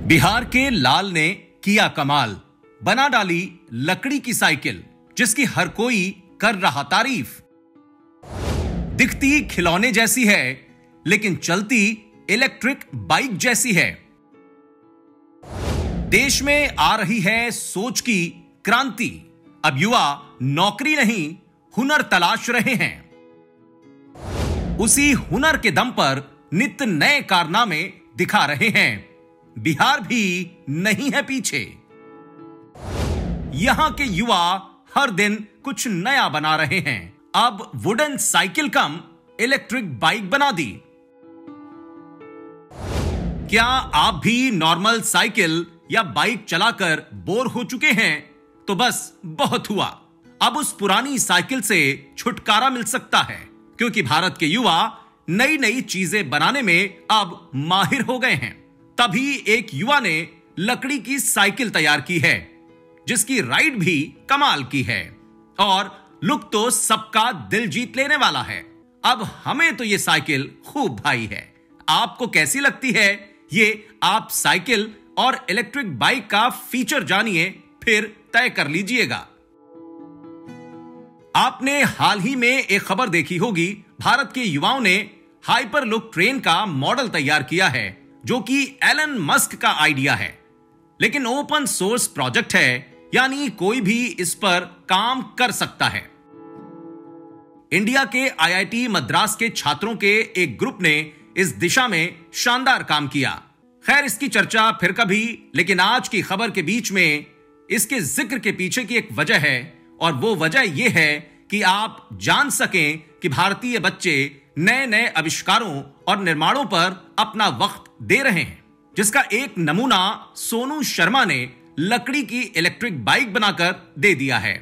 बिहार के लाल ने किया कमाल, बना डाली लकड़ी की साइकिल जिसकी हर कोई कर रहा तारीफ। दिखती खिलौने जैसी है लेकिन चलती इलेक्ट्रिक बाइक जैसी है। देश में आ रही है सोच की क्रांति। अब युवा नौकरी नहीं हुनर तलाश रहे हैं। उसी हुनर के दम पर नित्य नए कारनामे दिखा रहे हैं। बिहार भी नहीं है पीछे। यहां के युवा हर दिन कुछ नया बना रहे हैं। अब wooden cycle cum electric bike बना दी। क्या आप भी नॉर्मल साइकिल या बाइक चलाकर बोर हो चुके हैं? तो बस बहुत हुआ। अब उस पुरानी साइकिल से छुटकारा मिल सकता है, क्योंकि भारत के युवा नई नई चीजें बनाने में अब माहिर हो गए हैं। तभी एक युवा ने लकड़ी की साइकिल तैयार की है, जिसकी राइड भी कमाल की है और लुक तो सबका दिल जीत लेने वाला है। अब हमें तो यह साइकिल खूब भाई है। आपको कैसी लगती है ये? आप साइकिल और इलेक्ट्रिक बाइक का फीचर जानिए, फिर तय कर लीजिएगा। आपने हाल ही में एक खबर देखी होगी। भारत के युवाओं ने हाइपरलुक ट्रेन का मॉडल तैयार किया है, जो कि एलन मस्क का आइडिया है, लेकिन ओपन सोर्स प्रोजेक्ट है, यानी कोई भी इस पर काम कर सकता है। इंडिया के आईआईटी मद्रास के छात्रों के एक ग्रुप ने इस दिशा में शानदार काम किया। खैर, इसकी चर्चा फिर कभी, लेकिन आज की खबर के बीच में इसके जिक्र के पीछे की एक वजह है, और वो वजह यह है कि आप जान सकें कि भारतीय बच्चे नए नए आविष्कारों और निर्माणों पर अपना वक्त दे रहे हैं, जिसका एक नमूना सोनू शर्मा ने लकड़ी की इलेक्ट्रिक बाइक बनाकर दे दिया है।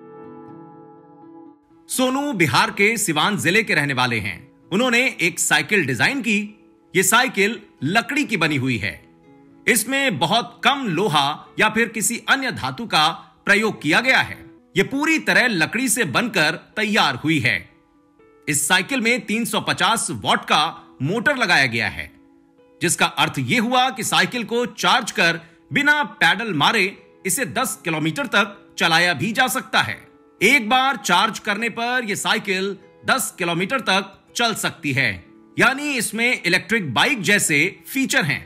सोनू बिहार के सिवान जिले के रहने वाले हैं। उन्होंने एक साइकिल डिजाइन की। यह साइकिल लकड़ी की बनी हुई है। इसमें बहुत कम लोहा या फिर किसी अन्य धातु का प्रयोग किया गया है। यह पूरी तरह लकड़ी से बनकर तैयार हुई है। इस साइकिल में 350 वॉट का मोटर लगाया गया है, जिसका अर्थ यह हुआ कि साइकिल को चार्ज कर बिना पैडल मारे इसे 10 किलोमीटर तक चलाया भी जा सकता है। एक बार चार्ज करने पर यह साइकिल 10 किलोमीटर तक चल सकती है, यानी इसमें इलेक्ट्रिक बाइक जैसे फीचर हैं।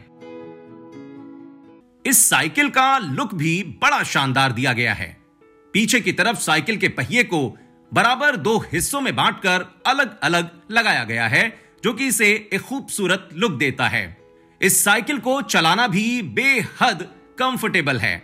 इस साइकिल का लुक भी बड़ा शानदार दिया गया है। पीछे की तरफ साइकिल के पहिए को बराबर 2 हिस्सों में बांटकर अलग अलग लगाया गया है, जो कि इसे एक खूबसूरत लुक देता है। इस साइकिल को चलाना भी बेहद कंफर्टेबल है।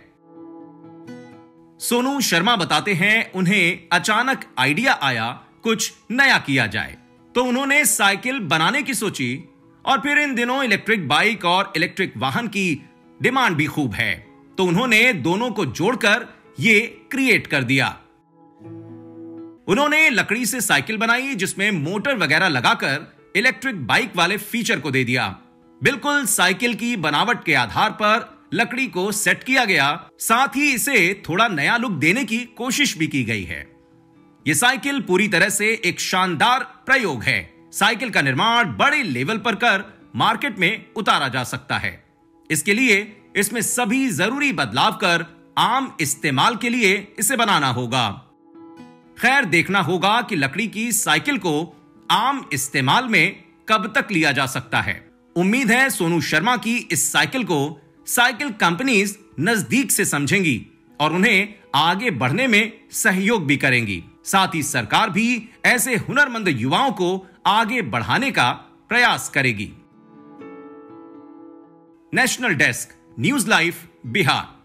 सोनू शर्मा बताते हैं, उन्हें अचानक आइडिया आया कुछ नया किया जाए, तो उन्होंने साइकिल बनाने की सोची। और फिर इन दिनों इलेक्ट्रिक बाइक और इलेक्ट्रिक वाहन की डिमांड भी खूब है, तो उन्होंने दोनों को जोड़कर ये क्रिएट कर दिया। उन्होंने लकड़ी से साइकिल बनाई, जिसमें मोटर वगैरह लगाकर इलेक्ट्रिक बाइक वाले फीचर को दे दिया। बिल्कुल साइकिल की बनावट के आधार पर लकड़ी को सेट किया गया। साथ ही इसे थोड़ा नया लुक देने की कोशिश भी की गई है। यह साइकिल पूरी तरह से एक शानदार प्रयोग है। साइकिल का निर्माण बड़े लेवल पर कर मार्केट में उतारा जा सकता है। इसके लिए इसमें सभी जरूरी बदलाव कर आम इस्तेमाल के लिए इसे बनाना होगा। खैर, देखना होगा कि लकड़ी की साइकिल को आम इस्तेमाल में कब तक लिया जा सकता है। उम्मीद है सोनू शर्मा की इस साइकिल को साइकिल कंपनीज नजदीक से समझेंगी और उन्हें आगे बढ़ने में सहयोग भी करेंगी। साथ ही सरकार भी ऐसे हुनरमंद युवाओं को आगे बढ़ाने का प्रयास करेगी। National desk, news live, Bihar.